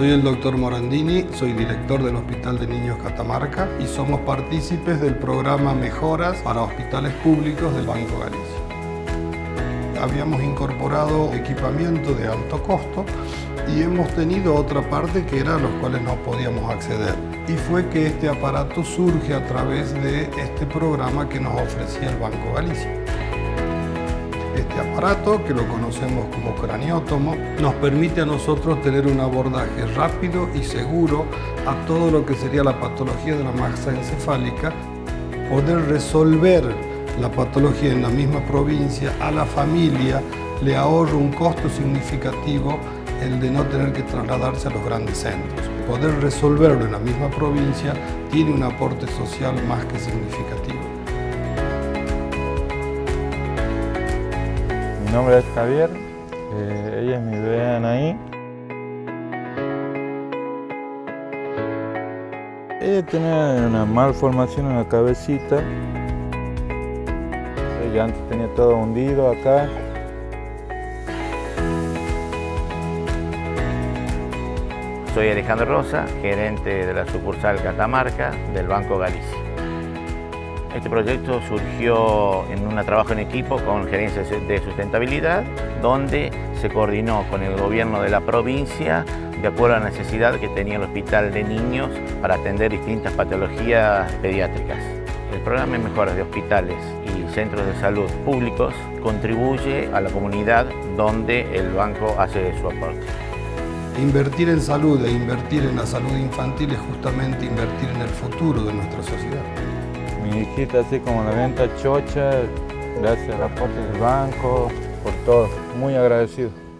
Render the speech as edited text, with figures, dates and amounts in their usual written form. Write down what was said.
Soy el doctor Morandini, soy director del Hospital de Niños Catamarca y somos partícipes del programa Mejoras para Hospitales Públicos del Banco Galicia. Habíamos incorporado equipamiento de alto costo y hemos tenido otra parte que era a los cuales no podíamos acceder. Y fue que este aparato surge a través de este programa que nos ofrecía el Banco Galicia. Este aparato, que lo conocemos como craniótomo, nos permite a nosotros tener un abordaje rápido y seguro a todo lo que sería la patología de la masa encefálica, poder resolver la patología en la misma provincia. A la familia le ahorra un costo significativo el de no tener que trasladarse a los grandes centros. Poder resolverlo en la misma provincia tiene un aporte social más que significativo. Mi nombre es Javier, ella es mi bebé Anaí. Ella tenía una malformación en la cabecita. Ella antes tenía todo hundido acá. Soy Alejandro Rosa, gerente de la sucursal Catamarca del Banco Galicia. Este proyecto surgió en un trabajo en equipo con Gerencia de Sustentabilidad, donde se coordinó con el gobierno de la provincia de acuerdo a la necesidad que tenía el Hospital de Niños para atender distintas patologías pediátricas. El programa de mejoras de hospitales y centros de salud públicos contribuye a la comunidad donde el banco hace su aporte. Invertir en salud e invertir en la salud infantil es justamente invertir en el futuro de nuestra sociedad. Mi hijita, así como la venta chocha, gracias al aporte del banco, por todo. Muy agradecido.